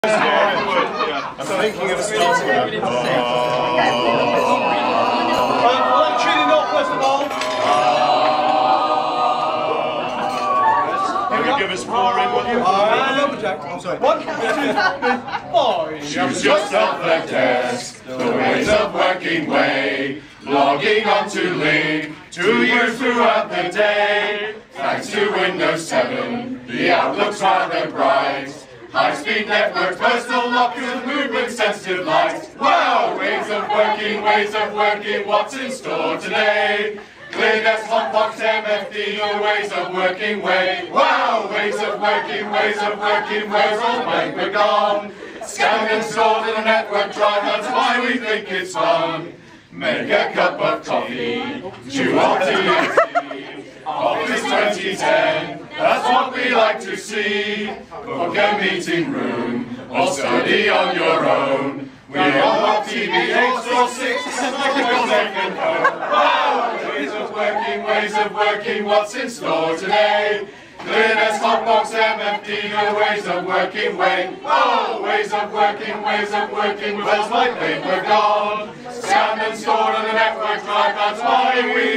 I'm thinking of starting that. Chile Northwest of all. Can you give us 4 in, will you? Lumberjack. I'm sorry. 1, 2, 3, 4. Choose yourself a desk, the ways of working way, logging onto Link to you throughout the day. Thanks to Windows 7, the outlook's rather bright. High-speed network, personal lockers, movement-sensitive lights. Wow! Ways of working, what's in store today? ClearDesk, Hotbox, MFD, the ways of working way. Wow! Ways of working, where's all blank we're gone? Scanned and stored in a network drive, that's why we think it's fun. Make a cup of coffee, chew on TNT. Office 2010, that's what we like to see. Book a meeting room, or study on your own. We all have TV 8 or 6, and like a second home. Wow! Ways of working, what's in store today? ClearDesk, Hotbox, MFD, the ways of working way. Oh, ways of working, where's my paper gone? Scanned and stored on the network drive, that's why we